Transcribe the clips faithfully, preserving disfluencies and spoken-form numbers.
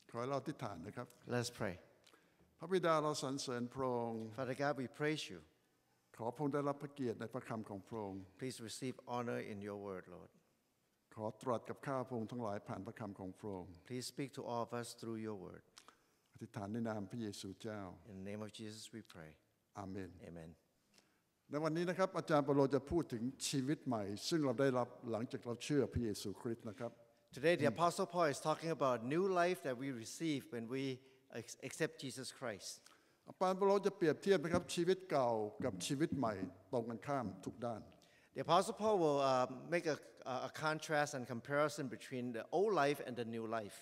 ขอให้เราอธิษฐานนะครับ Let's pray. พระบิดาเราสรรเสริญพระองค์ Father God, we praise you. ขอพระองค์ได้รับพระเกียรติในพระคำของพระองค์ Please receive honor in your word, Lord. ขอตรัสกับข้าพระองค์ทั้งหลายผ่านพระคำของพระองค์ Please speak to all of us through your word. อธิษฐานในนามพระเยซูเจ้า In the name of Jesus we pray. อาเมน Amen. ในวันนี้นะครับอาจารย์เปโลจะพูดถึงชีวิตใหม่ซึ่งเราได้รับหลังจากเราเชื่อพระเยซูคริสต์นะครับ Today the Apostle Paul is talking about new life that we receive when we accept Jesus Christ. อาจารย์เปโลจะเปรียบเทียบนะครับชีวิตเก่ากับชีวิตใหม่ตรงกันข้ามทุกด้าน The Apostle Paul will uh, make a, a contrast and comparison between the old life and the new life.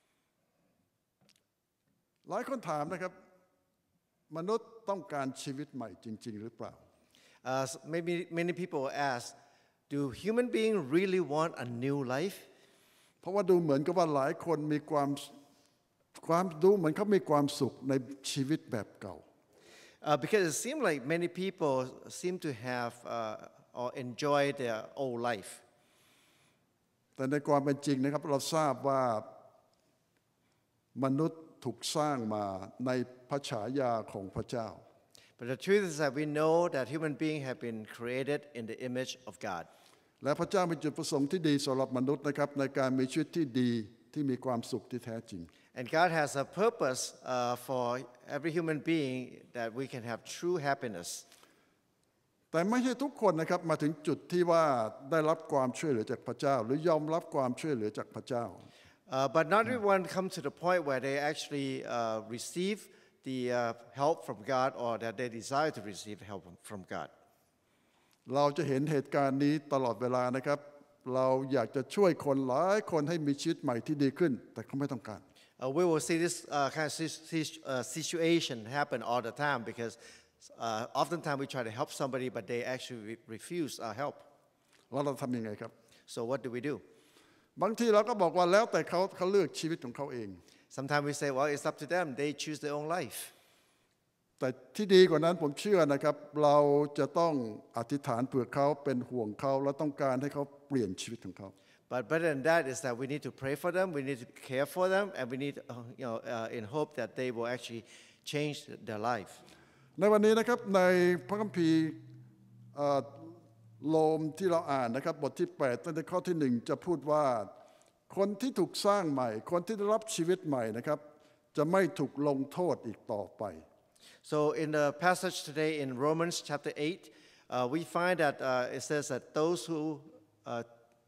หลายคนถามนะครับมนุษย์ต้องการชีวิตใหม่จริงๆหรือเปล่า Uh, maybe many people ask, do human beings really want a new life? เพราะว่าดูเหมือนกับว่าหลายคนมีความความดูเหมือนเขามีความสุขในชีวิตแบบเก่า Uh, because it seems like many people seem to have uh, or enjoy their old life. แต่ในความเป็นจริงนะครับเราทราบว่ามนุษย์ถูกสร้างมาในพระฉายาของพระเจ้า But the truth is that we know that human beings have been created in the image of God. และพระเจ้ามีจุดประสงค์ที่ดีสำหรับมนุษย์นะครับในการมีชีวิตที่ดีที่มีความสุขที่แท้จริง And God has a purpose uh, for every human being that we can have true happiness. แต่ไม่ใช่ทุกคนนะครับมาถึงจุดที่ว่าได้รับความช่วยเหลือจากพระเจ้าหรือยอมรับความช่วยเหลือจากพระเจ้า Uh, but not everyone comes to the point where they actually uh, receive the uh, help from God or that they desire to receive help from God. เราจะเห็นเหตุการณ์นี้ตลอดเวลานะครับเราอยากจะช่วยคนหลายคนให้มีชีวิตใหม่ที่ดีขึ้นแต่เขาไม่ต้องการ Uh, we will see this uh, kind of uh, situation happen all the time because uh, oftentimes we try to help somebody but they actually re- refuse our help. แล้วเราทำยังไงครับ So what do we do? บางทีเราก็บอกว่าแล้วแต่เขาเขาเลือกชีวิตของเขาเอง Sometimes we say, well, it's up to them. They choose their own life. แต่ที่ดีกว่านั้นผมเชื่อนะครับเราจะต้องอธิษฐานเผื่อเขาเป็นห่วงเขาและต้องการให้เขาเปลี่ยนชีวิตของเขา But better than that is that we need to pray for them, we need to care for them, and we need, uh, you know, uh, in hope that they will actually change their life. ในวันนี้นะครับในพระคัมภีร์โรมที่เราอ่านนะครับบทที่แปดตั้งแต่ข้อที่หนึ่งจะพูดว่าคนที่ถูกสร้างใหม่คนที่ได้รับชีวิตใหม่นะครับจะไม่ถูกลงโทษอีกต่อไป So in the passage today in Romans chapter eight, uh, we find that uh, it says that those who uh,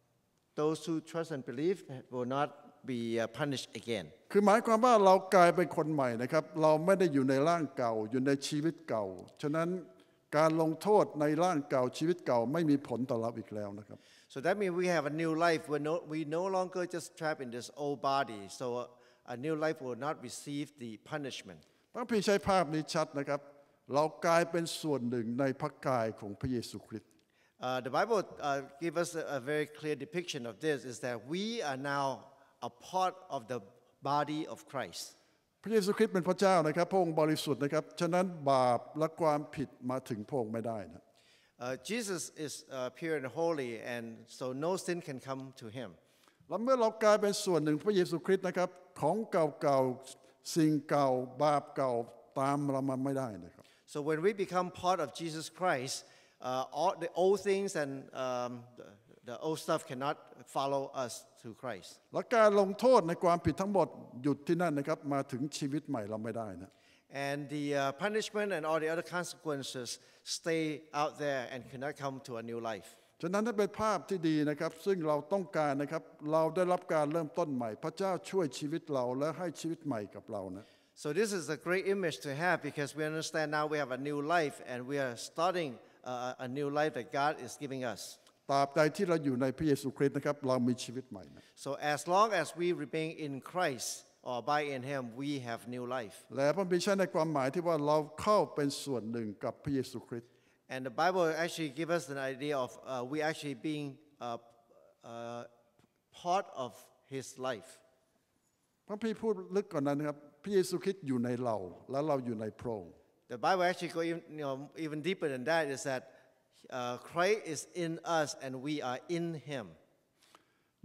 those who trust and believe will not be uh, punished again. คือหมายความว่าเรากลายเป็นคนใหม่นะครับเราไม่ได้อยู่ในร่างเก่าอยู่ในชีวิตเก่าฉะนั้นการลงโทษในร่างเก่าชีวิตเก่าไม่มีผลต่อเราอีกแล้วนะครับ So that means we have a new life. We're no, we no longer just trapped in this old body. So a, a new life will not receive the punishment. พระพี่ใช้ภาพนี้ชัดนะครับเรากลายเป็นส่วนหนึ่งในพระกายของพระเยซูคริสต์ Uh, the Bible uh, gives us a, a very clear depiction of this, is that we are now a part of the body of Christ. พระเยซูคริสต์เป็นพระเจ้านะครับพระองค์บริสุทธิ์นะครับฉะนั้นบาปและความผิดมาถึงพระองค์ไม่ได้นะ Uh, Jesus is uh, pure and holy, and so no sin can come to him. แล้วเมื่อเรากลายเป็นส่วนหนึ่งพระเยซูคริสต์นะครับของเก่าๆสิ่งเก่าบาปเก่าตามเรามาไม่ได้นะครับ So when we become part of Jesus Christ, uh, all the old things and um, the, the old stuff cannot follow us to Christ. และการลงโทษในความผิดทั้งหมดหยุดที่นั่นนะครับมาถึงชีวิตใหม่เราไม่ได้นะ And the uh, punishment and all the other consequences stay out there and cannot come to a new life. ฉะนั้นนั่นเป็นภาพที่ดีนะครับซึ่งเราต้องการนะครับเราได้รับการเริ่มต้นใหม่พระเจ้าช่วยชีวิตเราและให้ชีวิตใหม่กับเรานะ So this is a great image to have because we understand now we have a new life and we are starting uh, a new life that God is giving us. ตราบใดที่เราอยู่ในพระเยซูคริสต์นะครับเรามีชีวิตใหม่นะ So as long as we remain in Christ or abide in Him, we have new life. และพระบิดาใช้ในความหมายที่ว่าเราเข้าเป็นส่วนหนึ่งกับพระเยซูคริสต์ And the Bible actually gives us an idea of uh, we actually being uh, uh, part of His life. พระพี่พูดลึกกว่านั้นนะครับพระเยซูคริสต์อยู่ในเราและเราอยู่ในพระองค์ The Bible actually go even, you know, even deeper than that is that uh, Christ is in us and we are in Him. ใน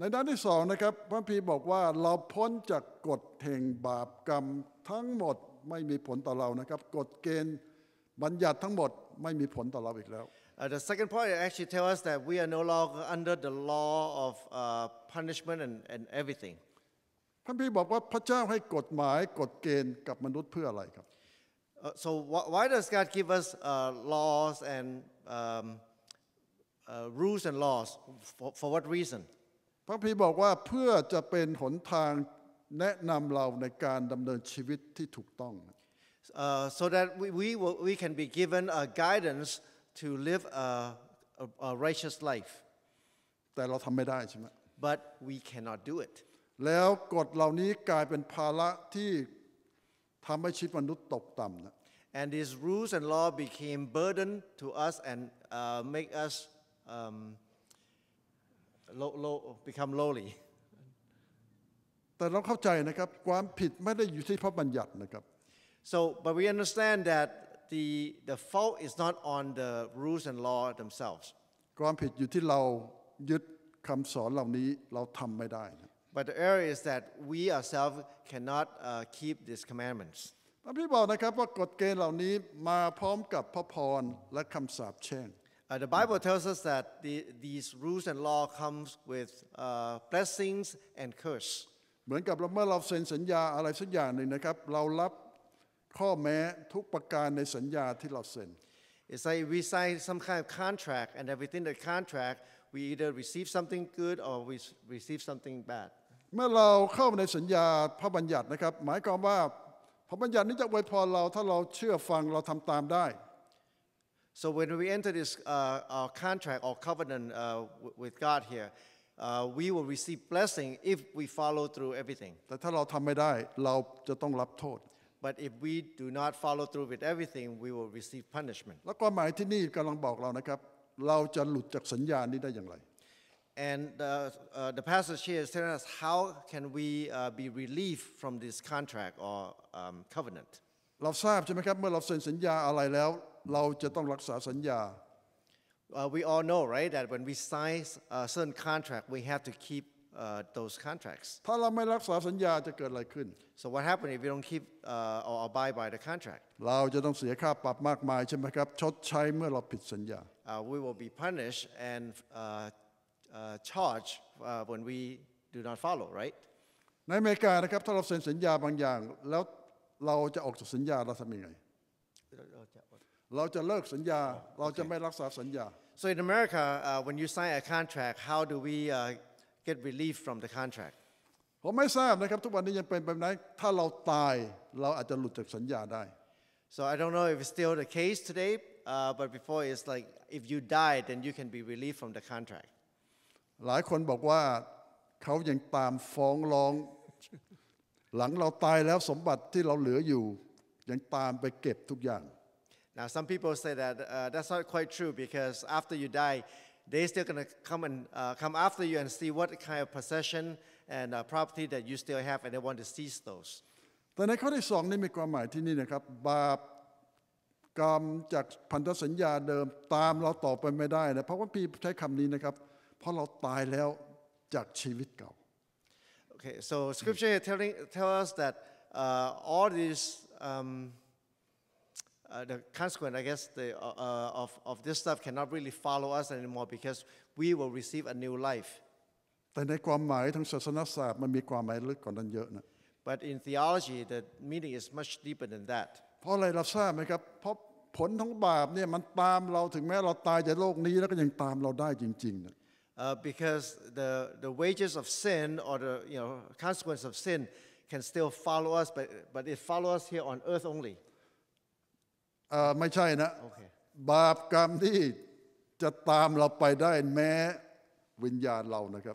ในด้านที่สองนะครับพระคัมภีร์บอกว่าเราพ้นจากกฎแห่งบาปกรรมทั้งหมดไม่มีผลต่อเรานะครับกฎเกณฑ์บัญญัติทั้งหมดไม่มีผลต่อเราอีกแล้ว Uh, the second point actually tells us that we are no longer under the law of uh, punishment and, and everything. พระคัมภีร์บอกว่าพระเจ้าให้กฎหมายกฎเกณฑ์กับมนุษย์เพื่ออะไรครับ Uh, so wh- why does God give us uh, laws and um, uh, rules and laws? For, for what reason? พระคัมภีร์บอกว่าเพื่อจะเป็นหนทางแนะนำเราในการดำเนินชีวิตที่ถูกต้อง Uh, so that we, we, will, we can be given a guidance to live a, a, a righteous life. แต่เราทำไม่ได้ใช่ไหม But we cannot do it. แล้วกฎเหล่านี้กลายเป็นภาระที่ทำให้ชีวิตมนุษย์ตกต่ำนะ And these rules and law became burden to us and uh, make us um, low, low, become lowly. แต่เราเข้าใจนะครับความผิดไม่ได้อยู่ที่พระบัญญัตินะครับ So, but we understand that the, the fault is not on the rules and law themselves. ความผิดอยู่ที่เรายึดคำสอนเหล่านี้เราทำไม่ได้นะ But the error is that we ourselves cannot uh, keep these commandments. พระพี่บอกนะครับว่ากฎเกณฑ์เหล่านี้มาพร้อมกับพระพรและคำสาปแช่ง Uh, the Bible tells us that the, these rules and law comes with uh, blessings and curse. เหมือนกับเมื่อเราเซ็นสัญญาอะไรสักอย่างหนึ่งนะครับเรารับข้อแม้ทุกประการในสัญญาที่เราเซ็น It's like we sign some kind of contract, and within the contract, we either receive something good or we s- receive something bad. เมื่อเราเข้าในสัญญาพระบัญญัตินะครับหมายความว่าพระบัญญัตินี้จะอวยพรเราถ้าเราเชื่อฟังเราทำตามได้ So when we enter this uh, our contract or covenant uh, w- with God here, uh, we will receive blessing if we follow through everything. แต่ถ้าเราทำไม่ได้เราจะต้องรับโทษ But if we do not follow through with everything, we will receive punishment. แล้วความหมายที่นี่กำลังบอกเรานะครับเราจะหลุดจากสัญญานี้ได้อย่างไร And uh, uh, the passage here is telling us how can we uh, be relieved from this contract or um, covenant. เราทราบใช่ไหมครับเมื่อเราเซ็นสัญญาอะไรแล้ว เราจะต้องรักษาสัญญา Uh, we all know, right, that when we sign a certain contract, we have to keep uh, those contracts. ถ้าเราไม่รักษาสัญญาจะเกิดอะไรขึ้น So what happens if we don't keep uh, or abide by the contract? เราจะต้องเสียค่าปรับมากมายใช่ไหมครับชดใช้เมื่อเราผิดสัญญา Uh, we will be punished and uh, uh, charged uh, when we do not follow, right? ในอเมริกานะครับถ้าเราเซ็นสัญญาบางอย่าง แล้วเราจะออกจากสัญญาเราทำยังไง เราจะเลิกสัญญาเราจะไม่รักษาสัญญา So in America, uh, when you sign a contract, how do we uh, get relief from the contract? ผมไม่ทราบนะครับทุกวันนี้ยังเป็นแบบนั้นถ้าเราตายเราอาจจะหลุดจากสัญญาได้ So I don't know if it's still the case today, uh, but before it's like if you die, then you can be relieved from the contract. หลายคนบอกว่าเขายังตามฟ้องร้อง หลังเราตายแล้วสมบัติที่เราเหลืออยู่ยังตามไปเก็บทุกอย่าง Now, some people say that uh, that's not quite true because after you die, they're still going to come and uh, come after you and see what kind of possession and uh, property that you still have, and they want to seize those. แต่ในข้อที่สองนี่มีความหมายที่นี่นะครับบาปกรรมจากพันธสัญญาเดิมตามเราต่อไปไม่ได้นะเพราะว่าพี่ใช้คำนี้นะครับเพราะเราตายแล้วจากชีวิตเก่า Okay, so Scripture here telling tell us that uh, all these um, uh, the consequence, I guess, the, uh, uh, of of this stuff cannot really follow us anymore because we will receive a new life. แต่ในความหมายทางศาสนศาสตร์มันมีความหมายลึกกว่านั้นเยอะนะ But in theology, the meaning is much deeper than that. เพราะอะไรเราทราบไหมครับเพราะผลของบาปเนี่ยมันตามเราถึงแม้เราตายจากโลกนี้แล้วก็ยังตามเราได้จริงๆนะ Uh, because the, the wages of sin or the you know, consequence of sin can still follow us, but, but it follows us here on earth only. เอ่อไม่ใช่นะ Okay. บาปกรรมที่จะตามเราไปได้แม้วิญญาณเรานะครับ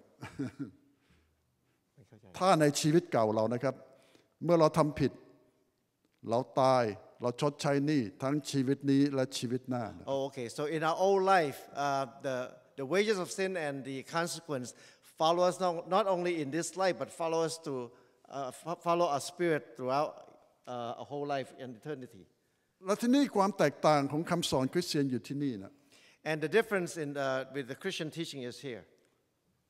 ถ้าในชีวิตเก่าเรานะครับ เมื่อเราทำผิดเราตายเราชดใช้หนี้ทั้งชีวิตนี้และชีวิตหน้านะ Oh, okay. So in our old life, uh, the, the wages of sin and the consequence follow us not, not only in this life, but follow us to uh, fo- follow our spirit throughout uh, a whole life and eternity. และที่นี่ความแตกต่างของคำสอนคริสเตียนอยู่ที่นี่นะ And the difference in the, with the Christian teaching is here.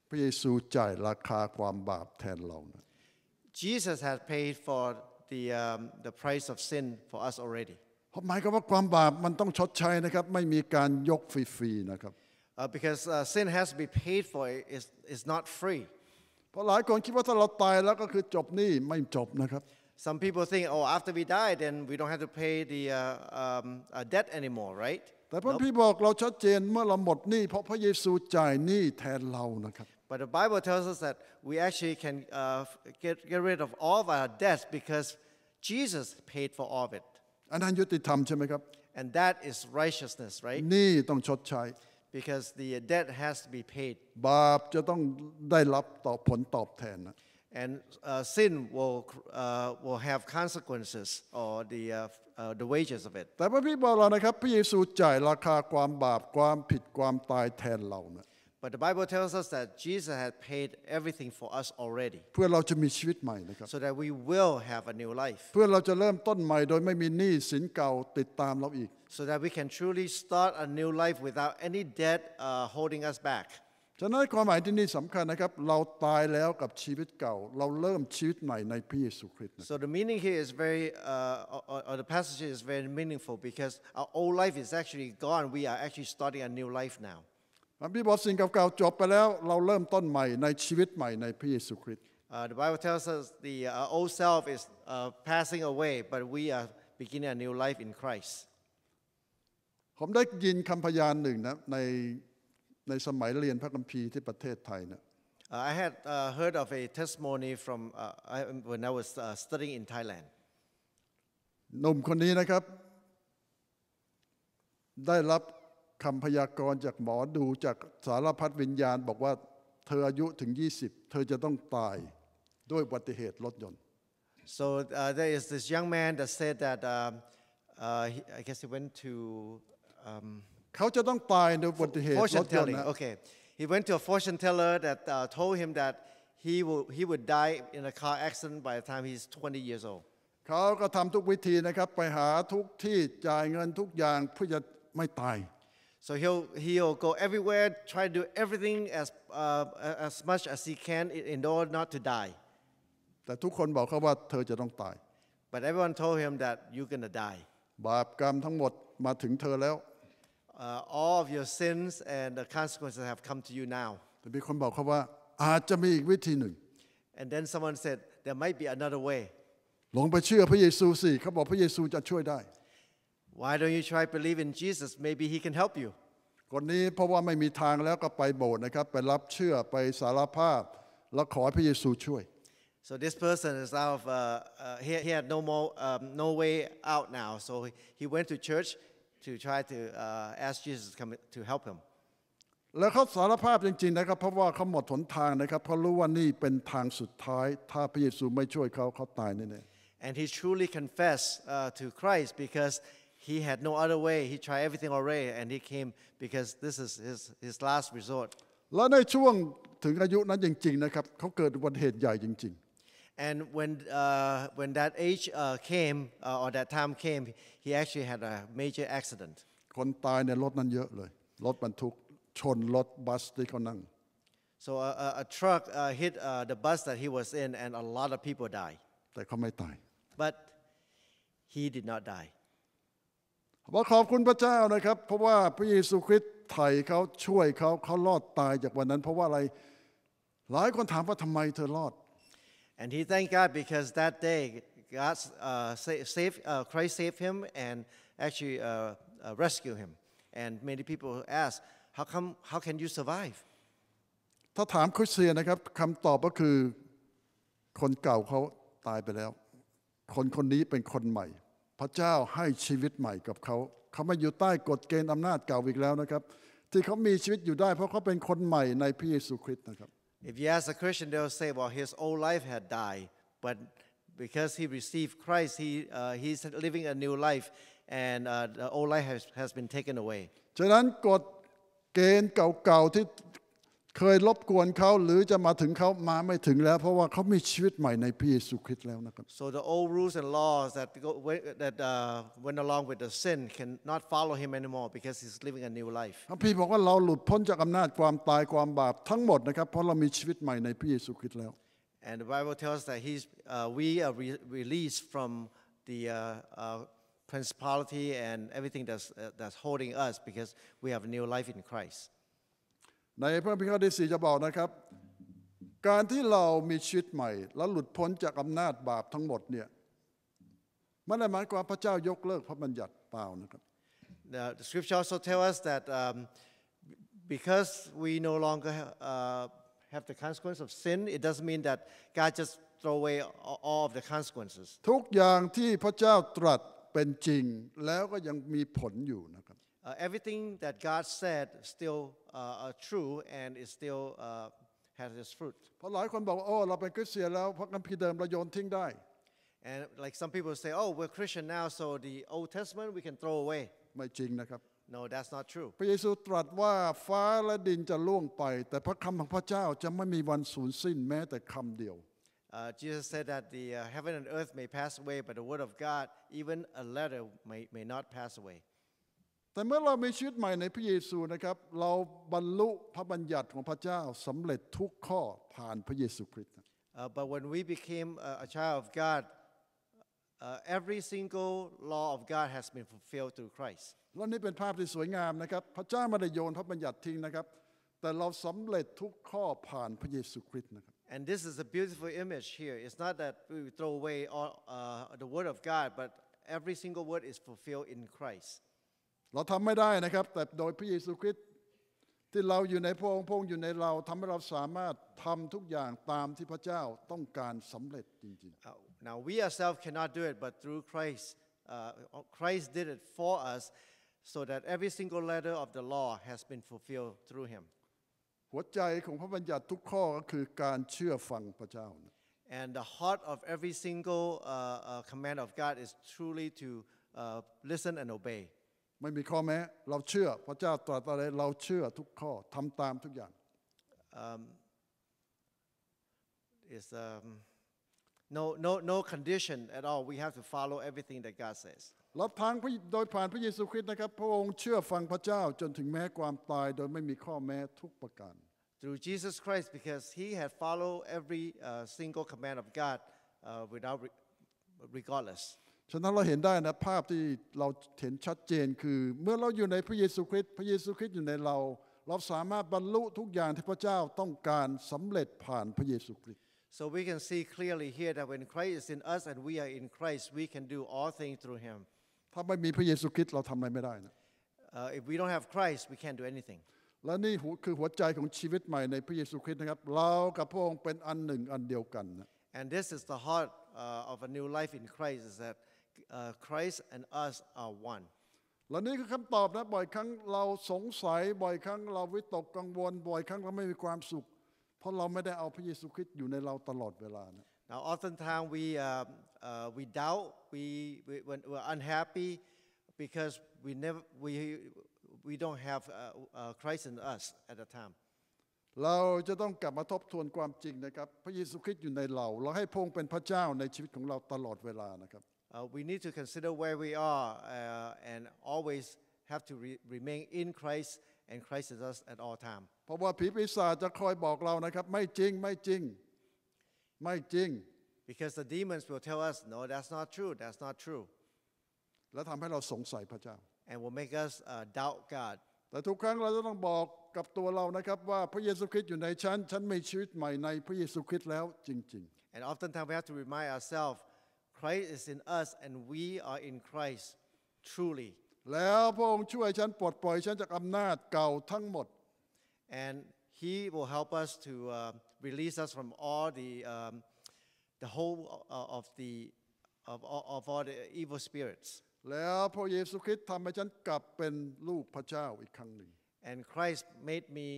พระเยซูจ่ายราคาความบาปแทนเรานะ Jesus has paid for the um, the price of sin for us already. เพราะหมายความว่าความบาปมันต้องชดใช้นะครับไม่มีการยกฟรีๆนะครับ Uh, because uh, sin has to be paid for, it's, it's not free. เพราะหลายคนคิดว่าถ้าเราตายแล้วก็คือจบหนี้ไม่จบนะครับ Some people think, oh, after we die, then we don't have to pay the uh, um, uh, debt anymore, right? แต่พระพี่บอกเราชัดเจนเมื่อเราหมดหนี้เพราะพระเยซูจ่ายหนี้แทนเรานะครับ But the Bible tells us that we actually can uh, get, get rid of all of our debts because Jesus paid for all of it. อันนั้นยุติธรรมใช่ไหมครับ And that is righteousness, right? หนี้ต้องชดใช้ Because the debt has to be paid. บาปจะต้องได้รับตอบผลตอบแทนนะ And uh, sin will, uh, will have consequences or the, uh, uh, the wages of it. แต่พระพี่บอกเรานะครับพระเยซูจ่ายราคาความบาปความผิดความตายแทนเรานะ But the Bible tells us that Jesus had paid everything for us already เพื่อเราจะมีชีวิตใหม่นะครับ so that we will have a new life. เพื่อเราจะเริ่มต้นใหม่โดยไม่มีหนี้สินเก่าติดตามเราอีก So that we can truly start a new life without any debt uh, holding us back. ฉะนั้นความหมายที่นี่สำคัญนะครับเราตายแล้วกับชีวิตเก่าเราเริ่มชีวิตใหม่ในพระเยซูคริสต์นะ So the meaning here is very, uh, or, or the passage is very meaningful because our old life is actually gone. We are actually starting a new life now. พระพี่บอกสิ่งเก่าๆจบไปแล้วเราเริ่มต้นใหม่ในชีวิตใหม่ในพระเยซูคริสต์ Uh, the Bible tells us the uh, old self is uh, passing away, but we are beginning a new life in Christ. ผมได้ยินคำพยานหนึ่งนะในในสมัยเรียนพระคัมภีร์ที่ประเทศไทยนะ Uh, I had uh, heard of a testimony from uh, I, when I was uh, studying in Thailand. หนุ่มคนนี้นะครับได้รับคำพยากรณ์จากหมอดูจากสารพัดวิญญาณบอกว่าเธออายุถึงยี่สิบเธอจะต้องตายด้วยอุบัติเหตุรถยนต์ So uh, there is this young man that said that um, uh, he, I guess he went to um, เขาจะต้องตายในอุบัติเหตุร fortune ถยนต์ telling. นะ Okay, he went to a fortune teller that uh, told him that he will he would die in a car accident by the time he's twenty years old. เขาก็ทำทุกวิธีนะครับไปหาทุกที่จ่ายเงินทุกอย่างเพื่อจะไม่ตาย So he'll he'll go everywhere, try to do everything as uh, as much as he can in, in order not to die. แต่ทุกคนบอกเขาว่าเธอจะต้องตาย But everyone told him that you're gonna die. บาปกรรมทั้งหมดมาถึงเธอแล้ว Uh, all of your sins and the consequences have come to you now. แต่มีคนบอกเขาว่าอาจจะมีอีกวิธีหนึ่ง And then someone said there might be another way. ลงไปเชื่อพระเยซูสิเขาบอกพระเยซูจะช่วยได้ Why don't you try believe in Jesus? Maybe he can help you. คนนี้เพราะว่าไม่มีทางแล้วก็ไปโบสถ์นะครับไปรับเชื่อไปสารภาพแล้วขอให้พระเยซูช่วย So this person is out of, uh, uh, he, he had no more, um, no way out now. So he, he went to church to try to uh, ask Jesus to come to help him. แล้วเขาสารภาพจริงๆนะครับเพราะว่าเขาหมดหนทางนะครับเพราะรู้ว่านี่เป็นทางสุดท้ายถ้าพระเยซูไม่ช่วยเขาเขาตายแน่ๆ And he truly confessed uh, to Christ because he had no other way. He tried everything already, and he came because this is his, his last resort. แล้วในช่วงถึงอายุนั้นจริงๆนะครับเขาเกิดอุบัติเหตุใหญ่จริง And when, uh, when that age uh, came, uh, or that time came, he actually had a major accident. ๆ คนตายในรถนั้นเยอะเลยรถบรรทุกชนรถบัสที่เขานั่ง So a, a, a truck uh, hit uh, the bus that he was in, and a lot of people died. แต่เขาไม่ตาย But he did not die. ขอขอบคุณพระเจ้านะครับเพราะว่าพระเยซูคริสต์ไถ่เขาช่วยเขาเขารอดตายจากวันนั้นเพราะว่าอะไรหลายคนถามว่าทำไมเธอรอด And he thanked God because that day God uh, saved, uh, Christ saved him and actually uh, uh, rescued him. And many people ask, how come? How can you survive? ถ้าถามคริสเตียนนะครับคำตอบก็คือคนเก่าเขาตายไปแล้ว คนคนนี้เป็นคนใหม่ พระเจ้าให้ชีวิตใหม่กับเขาเขาไม่อยู่ใต้กฎเกณฑ์อำนาจเก่าอีกแล้วนะครับที่เขามีชีวิตอยู่ได้เพราะเขาเป็นคนใหม่ในพระเยซูคริสต์นะครับ If you ask a Christian, they'll say, well, his old life had died, but because he received Christ, he, uh, he's living a new life, and uh, the old life has, has been taken away. ฉะนั้นกฎเกณฑ์เก่าๆที่เคยรบกวนเขาหรือจะมาถึงเขามาไม่ถึงแล้วเพราะว่าเขามีชีวิตใหม่ในพระเยซูคริสต์แล้วนะครับ So the old rules and laws that go, that uh, went along with the sin cannot follow him anymore because he's living a new life. พระพี่บอกว่าเราหลุดพ้นจากอำนาจความตายความบาปทั้งหมดนะครับเพราะเรามีชีวิตใหม่ในพระเยซูคริสต์แล้ว And the Bible tells us that he's, uh, we are re- released from the uh, uh, principality and everything that's, uh, that's holding us because we have a new life in Christ. ในพระคัมภีร์ข้อที่สี่จะบอกนะครับการที่เรามีชีวิตใหม่และหลุดพ้นจากอำนาจบาปทั้งหมดเนี่ยไม่ได้หมายความพระเจ้ายกเลิกพระบัญญัติเปล่านะครับ The, the scripture also tells us that um, because we no longer uh, have the consequence of sin, it doesn't mean that God just throw away all, all of the consequences. ทุกอย่างที่พระเจ้าตรัสเป็นจริงแล้วก็ยังมีผลอยู่นะครับ Uh, everything that God said still uh, are true and is still uh, has its fruit. เพราะหลายคนบอกว่าโอ้เราเป็นคริสเตียนแล้วพระคัมภีร์เดิมเราโยนทิ้งได้ And like some people say, oh, we're Christian now, so the Old Testament we can throw away. ไม่จริงนะครับ No, that's not true. พระเยซูตรัสว่าฟ้าและดินจะล่วงไปแต่พระคำของพระเจ้าจะไม่มีวันสูญสิ้นแม้แต่คำเดียว Uh, Jesus said that the uh, heaven and earth may pass away, but the word of God, even a letter, may, may not pass away. แต่เมื่อเรามีชีวิตใหม่ในพระเยซูนะครับเราบรรลุพระบัญญัติของพระเจ้าสำเร็จทุกข้อผ่านพระเยซูคริสต์ Uh, but when we became a, a child of God, uh, every single law of God has been fulfilled through Christ. และนี่เป็นภาพที่สวยงามนะครับพระเจ้าไม่ได้โยนพระบัญญัติทิ้งนะครับแต่เราสำเร็จทุกข้อผ่านพระเยซูคริสต์นะครับ And this is a beautiful image here. It's not that we throw away all, uh, the word of God, but every single word is fulfilled in Christ. เราทำไม่ได้นะครับแต่โดยพระเยซูคริสต์ที่เราอยู่ในพระองค์พระองค์อยู่ในเราทำให้เราสามารถทำทุกอย่างตามที่พระเจ้าต้องการสำเร็จจริง Uh, now, we ourselves cannot do it, but through Christ, uh, Christ did it for us so that every single letter of the law has been fulfilled through him. ๆหัวใจของพระบัญญัติทุกข้อก็คือการเชื่อฟังพระเจ้า And the heart of every single uh, uh, command of God is truly to uh, listen and obey. ไม่มีข้อแม้เราเชื่อพระเจ้าตรัสอะไรเราเชื่อทุกข้อทำตามทุกอย่าง Um, it's um, no, no, no condition at all. We have to follow everything that God says. เราทางโดยผ่านพระเยซูคริสต์นะครับพระองค์เชื่อฟังพระเจ้าจนถึงแม้ความตายโดยไม่มีข้อแม้ทุกประการ Through Jesus Christ, because he had followed every uh, single command of God uh, without re- regardless. ฉะนั้นเราเห็นได้นะภาพที่เราเห็นชัดเจนคือเมื่อเราอยู่ในพระเยซูคริสต์พระเยซูคริสต์อยู่ในเราเราสามารถบรรลุทุกอย่างที่พระเจ้าต้องการสำเร็จผ่านพระเยซูคริสต์ So we can see clearly here that when Christ is in us and we are in Christ, we can do all things through him. ถ้าไม่มีพระเยซูคริสต์เราทำอะไรไม่ได้นะ Uh, if we don't have Christ, we can't do anything. และนี่คือหัวใจของชีวิตใหม่ในพระเยซูคริสต์นะครับเรากับพระองค์เป็นอันหนึ่งอันเดียวกันนะ And this is the heart uh, of a new life in Christ, is that uh, Christ and us are one. และนี่คือคำตอบนะบ่อยครั้งเราสงสัยบ่อยครั้งเราวิตกกังวลบ่อยครั้งเราไม่มีความสุขเพราะเราไม่ได้เอาพระเยซูคริสต์อยู่ในเราตลอดเวลานะ Now, oftentimes we, uh, uh, we doubt, we, we, when we're unhappy because we, never, we, we don't have uh, uh, Christ in us at the time. เราจะต้องกลับมาทบทวนความจริงนะครับพระเยซูคริสต์อยู่ในเราเราให้พระองค์เป็นพระเจ้าในชีวิตของเราตลอดเวลานะครับ Uh, we need to consider where we are uh, and always have to re- remain in Christ and Christ is us at all time. เพราะว่าผีปีศาจจะคอยบอกเรานะครับไม่จริงไม่จริงไม่จริง Because the demons will tell us, no, that's not true, that's not true. และทำให้เราสงสัยพระเจ้า And will make us uh, doubt God. แต่ทุกครั้งเราจะต้องบอกกับตัวเรานะครับว่าพระเยซูคริสต์อยู่ในฉันฉันมีชีวิตใหม่ในพระเยซูคริสต์แล้วจริง And oftentimes we have to remind ourselves, Christ is in us and we are in Christ truly. ๆแล้วพระองค์ช่วยฉันปลดปล่อยฉันจากอำนาจเก่าทั้งหมด And he will help us to uh, release us from all the, um, the whole uh, of, the, of, of all the evil spirits. แล้วพระเยซูคริสต์ทำให้ฉันกลับเป็นลูกพระเจ้าอีกครั้งหนึ่ง And Christ made me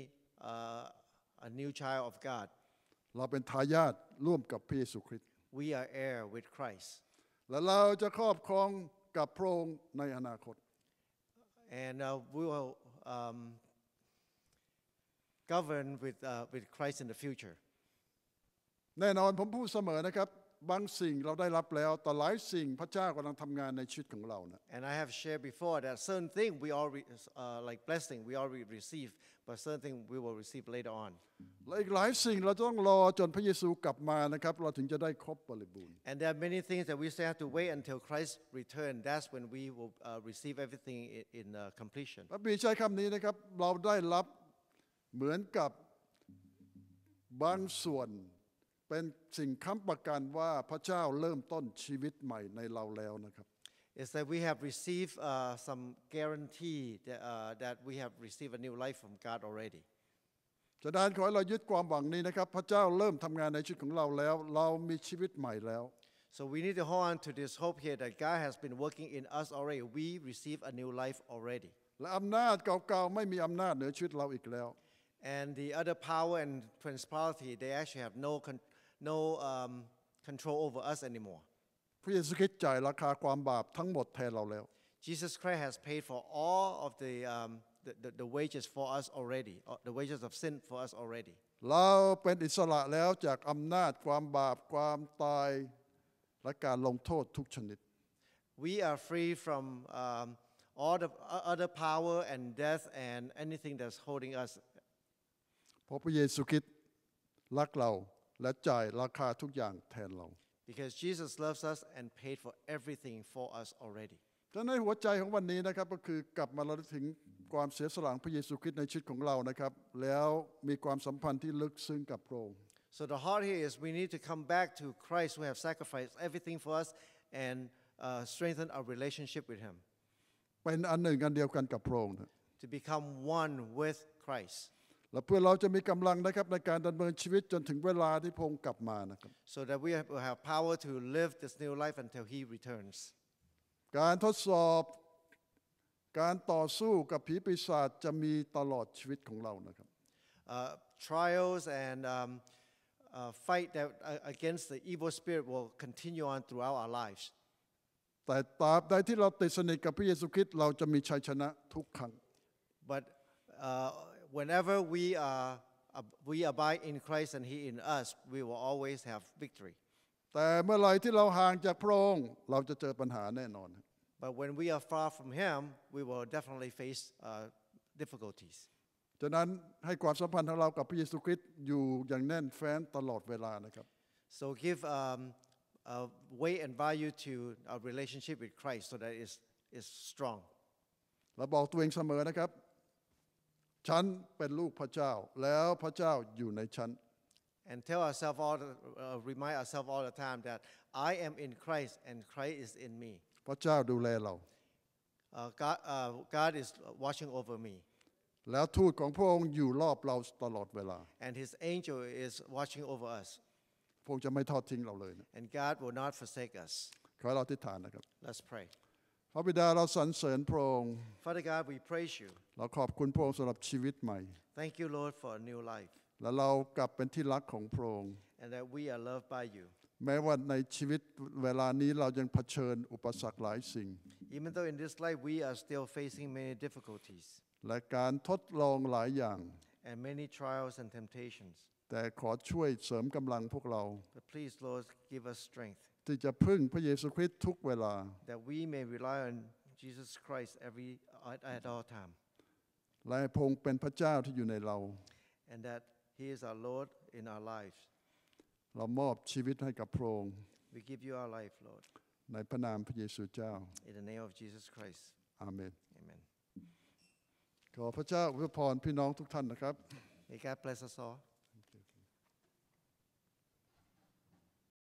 uh, a new child of God. เราเป็นทายาทร่วมกับพระเยซูคริสต์ We are heir with Christ. และเราจะครอบครองกับพระองค์ในอนาคต And uh, we will um, govern with, uh, with Christ in the future. แน่นอนผมพูดเสมอนะครับบางสิ่งเราได้รับแล้วแต่หลายสิ่งพระเจ้ากำลังทำงานในชีวิตของเรานะ And I have shared before that certain thing we already, uh, like blessing, we already receive, but certain thing we will receive later on. และอีกหลายสิ่งเราต้องรอจนพระเยซูกลับมานะครับเราถึงจะได้ครบบริบูรณ์ And there are many things that we still have to wait until Christ return. That's when we will uh, receive everything in, in uh, completion. พระบิดาใช้คำนี้นะครับเราได้รับเหมือนกับบางส่วนเป็นสิ่งค้ำประกันว่าพระเจ้าเริ่มต้นชีวิตใหม่ในเราแล้วนะครับ Is that we have received uh, some guarantee that, uh, that we have received a new life from God already. ฉะนั้นขอให้เรายึดความหวังนี้นะครับพระเจ้าเริ่มทำงานในชีวิตของเราแล้วเรามีชีวิตใหม่แล้ว So we need to hold on to this hope here that God has been working in us already. We receive a new life already. และอำนาจเก่าๆไม่มีอำนาจเหนือชีวิตเราอีกแล้ว And the other power and principality, they actually have no con- no um, control over us anymore. พระเยซูคริสต์จ่ายราคาความบาปทั้งหมดแทนเราแล้ว Jesus Christ has paid for all of the, um, the, the, the wages for us already, uh, the wages of sin for us already. เราเป็นอิสระแล้วจากอำนาจความบาปความตายและการลงโทษทุกชนิด We are free from um, all the other power and death and anything that's holding us. เพราะพระเยซูคริสต์รักเราและจ่ายราคาทุกอย่างแทนเรา Because Jesus loves us and paid for everything for us already. แต่ในหัวใจของวันนี้นะครับก็คือกลับมาระลึกถึงความเสียสละของพระเยซูคริสต์ในชีวิตของเรานะครับแล้วมีความสัมพันธ์ที่ลึกซึ้งกับพระองค์ So the heart here is we need to come back to Christ who have sacrificed everything for us and uh, strengthen our relationship with Him. เป็นอันหนึ่งอันเดียวกันกับพระองค์นะ To become one with Christ. และเพื่อเราจะมีกำลังนะครับในการดำเนินชีวิตจนถึงเวลาที่พระองค์กลับมานะครับ So that we will have power to live this new life until He returns. การทดสอบการต่อสู้กับผีปีศาจจะมีตลอดชีวิตของเรานะครับ Uh, trials and um, uh, fight that, uh, against the evil spirit will continue on throughout our lives. แต่ตราบใดที่เราติดสนิทกับพระเยซูคริสต์เราจะมีชัยชนะทุกครั้ง But uh, whenever we are uh, we abide in Christ and He in us, we will always have victory. แต่เมื่อไหร่ที่เราห่างจากพระองค์เราจะเจอปัญหาแน่นอน But when we are far from Him, we will definitely face uh, difficulties. ฉะนั้นให้ความสัมพันธ์ของเรากับพระเยซูคริสต์อยู่อย่างแน่นแฟ้นตลอดเวลานะครับ So give um, uh, weight and value to our relationship with Christ so that it's, it's strong. เราบอกตัวเองเสมอนะครับฉันเป็นลูกพระเจ้าแล้วพระเจ้าอยู่ในฉัน And tell ourselves all, the, uh, remind ourselves all the time that I am in Christ and Christ is in me. พระเจ้าดูแลเรา Uh, God, uh, God is watching over me. แล้วทูตของพระองค์อยู่รอบเราตลอดเวลา And His angel is watching over us. พระองค์จะไม่ทอดทิ้งเราเลยนะ And God will not forsake us. ขอให้เราอธิษฐานนะครับ Let's pray. พระบิดาเราสรรเสริญพระองค์ Father God, we praise you. เราขอบคุณพระองค์สำหรับชีวิตใหม่ Thank you, Lord, for a new life. และเรากลับเป็นที่รักของพระองค์ And that we are loved by you. แม้ว่าในชีวิตเวลานี้เรายังเผชิญอุปสรรคหลายสิ่ง Even though in this life we are still facing many difficulties และการทดลองหลายอย่าง and many trials and temptations. แต่ขอช่วยเสริมกำลังพวกเรา But please, Lord, give us strength ที่จะพึ่งพระเยซูคริสต์ทุกเวลา that we may rely on Jesus Christ every at, at all time, และให้พระองค์เป็นพระเจ้าที่อยู่ในเรา and that He is our Lord in our lives. เรามอบชีวิตให้กับพระองค์ We give you our life, Lord, ในพระนามพระเยซูเจ้า in the name of Jesus Christ. อาเมน Amen. ขอพระเจ้าอวยพรพี่น้องทุกท่านนะครับ May God bless us all.